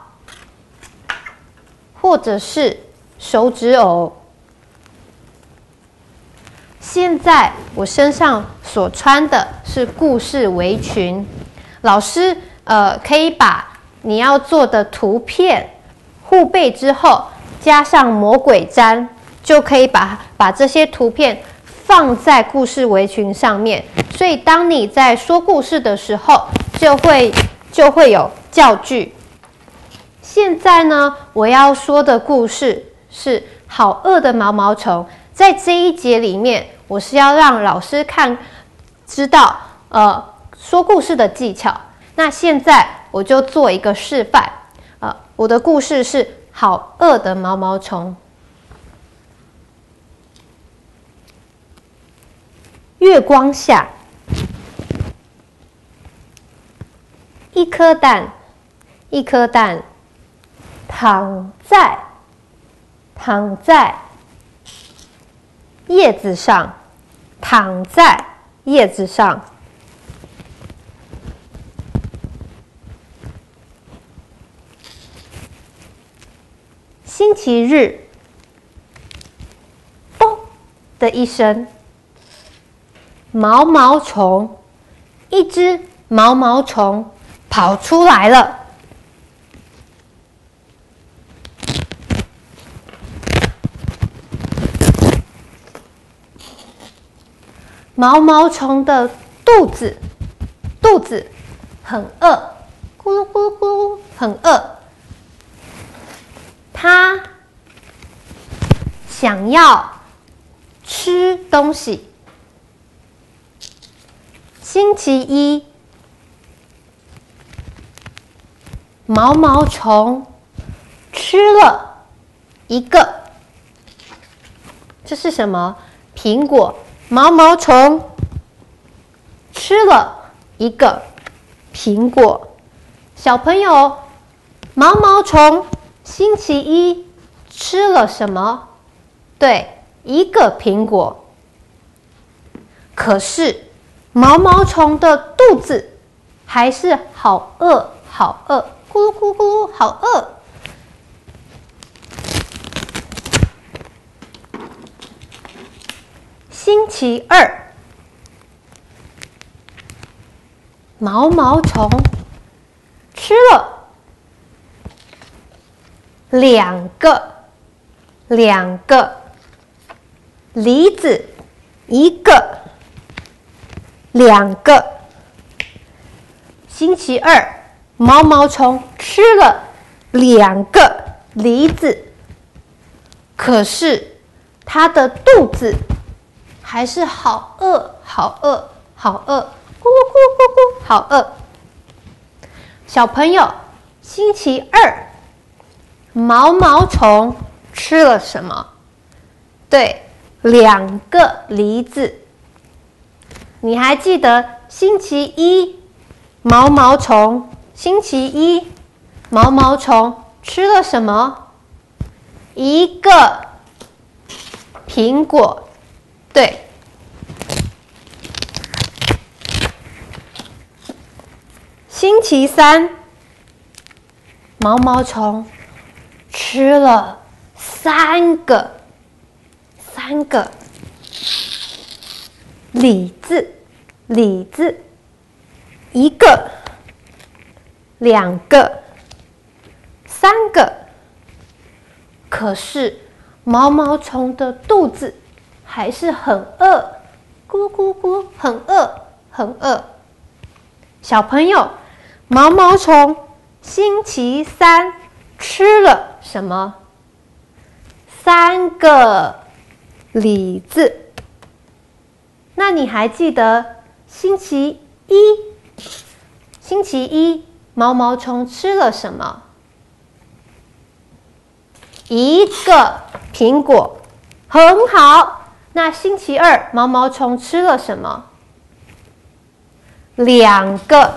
或者是手指偶。现在我身上所穿的是故事围裙，老师呃可以把你要做的图片护背之后，加上魔鬼毡，就可以把把这些图片放在故事围裙上面。所以当你在说故事的时候，就会就会有教具。现在呢，我要说的故事是好饿的毛毛虫。在这一节里面，我是要让老师看知道呃说故事的技巧。那现在我就做一个示范。呃，我的故事是好饿的毛毛虫。月光下，一颗蛋，一颗蛋躺在躺在叶子上，躺在叶子上。星期日，嘣的一声，毛毛虫，一只毛毛虫跑出来了。毛毛虫的肚子，肚子很饿，咕噜咕噜咕噜，很饿。它想要吃东西。星期一，毛毛虫吃了一个，这是什么？苹果。毛毛虫吃了一个苹果。小朋友，毛毛虫星期一吃了什么？对，一个苹果。可是毛毛虫的肚子还是好饿，好饿，咕噜咕噜咕噜，好饿。星期二，毛毛虫吃了两个两个梨子，一个两个。星期二，毛毛虫吃了两个梨子，可是它的肚子还是好饿，好饿，好饿，咕噜咕噜咕噜，好饿。小朋友，星期二，毛毛虫吃了什么？对，两个梨子。你还记得星期一，毛毛虫，星期一，毛毛虫吃了什么？一个苹果。对，星期三，毛毛虫吃了三个三个李子，李子，一个，两个，三个。可是毛毛虫的肚子还是很饿，咕噜咕噜咕噜，很饿，很饿。小朋友，毛毛虫星期三吃了什么？三个李子。那你还记得星期一？星期一，毛毛虫吃了什么？一个苹果，很好。那星期二，毛毛虫吃了什么？两个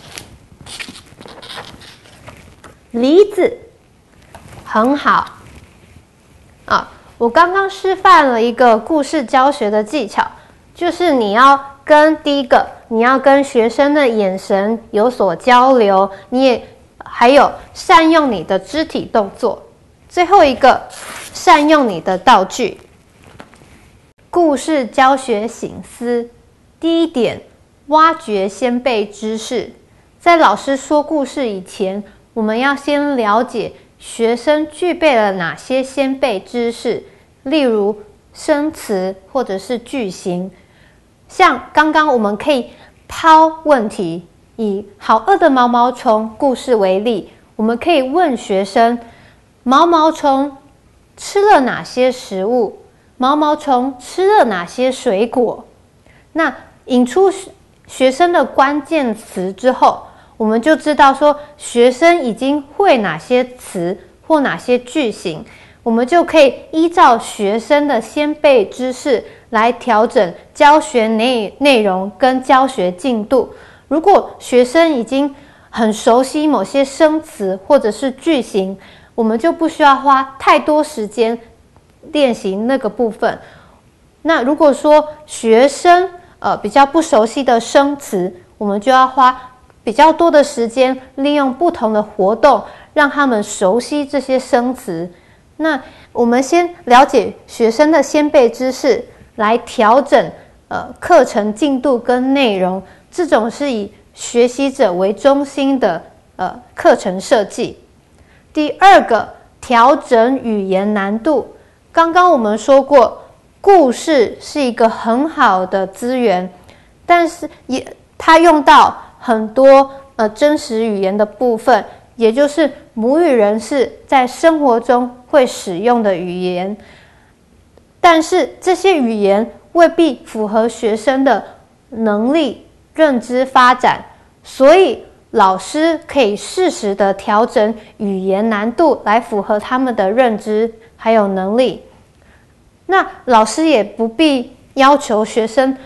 梨子，很好。啊，我刚刚示范了一个故事教学的技巧，就是你要跟第一个，你要跟学生的眼神有所交流，你也还有善用你的肢体动作。最后一个，善用你的道具。故事教学省思，第一点，挖掘先辈知识。在老师说故事以前，我们要先了解学生具备了哪些先辈知识，例如生词或者是句型。像刚刚我们可以抛问题，以好饿的毛毛虫故事为例，我们可以问学生，毛毛虫吃了哪些食物？毛毛虫吃了哪些水果？那引出学生的关键词之后，我们就知道说学生已经会哪些词或哪些句型，我们就可以依照学生的先辈知识来调整教学内内容跟教学进度。如果学生已经很熟悉某些生词或者是句型，我们就不需要花太多时间练习那个部分。那如果说学生呃比较不熟悉的生词，我们就要花比较多的时间，利用不同的活动，让他们熟悉这些生词。那我们先了解学生的先辈知识，来调整呃课程进度跟内容。这种是以学习者为中心的呃课程设计。第二个，调整语言难度。刚刚我们说过，故事是一个很好的资源，但是也它用到很多呃真实语言的部分，也就是母语人士在生活中会使用的语言。但是这些语言未必符合学生的能力、认知发展，所以老师可以适时的调整语言难度，来符合他们的认知还有能力。那老师也不必要求学生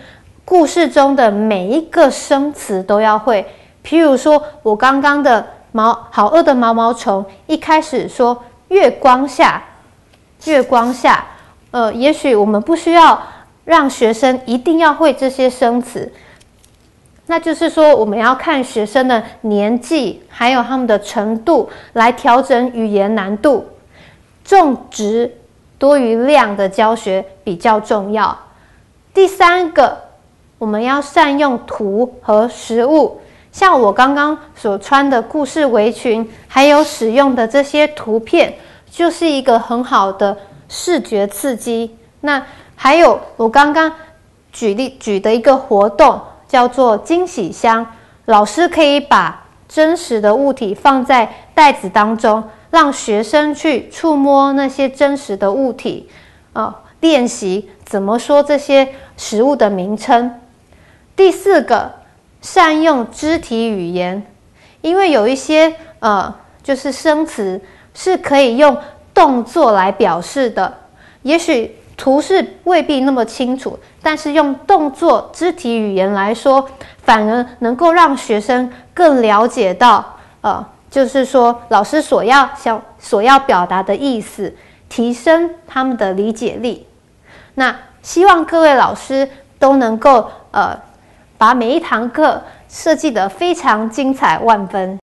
故事中的每一个生词都要会。譬如说，我刚刚的毛好饿的毛毛虫，一开始说月光下，月光下，呃，也许我们不需要让学生一定要会这些生词，那就是说，我们要看学生的年纪，还有他们的程度来调整语言难度。重质多于量的教学比较重要。第三个，我们要善用图和实物，像我刚刚所穿的故事围裙，还有使用的这些图片，就是一个很好的视觉刺激。那还有我刚刚举例举的一个活动，叫做惊喜箱，老师可以把真实的物体放在袋子当中，让学生去触摸那些真实的物体，呃，练习怎么说这些食物的名称。第四个，善用肢体语言，因为有一些呃，就是生词是可以用动作来表示的，也许图是未必那么清楚，但是用动作、肢体语言来说，反而能够让学生更了解到，呃，就是说老师所要想所要表达的意思，提升他们的理解力。那希望各位老师都能够呃，把每一堂课设计得非常精彩万分。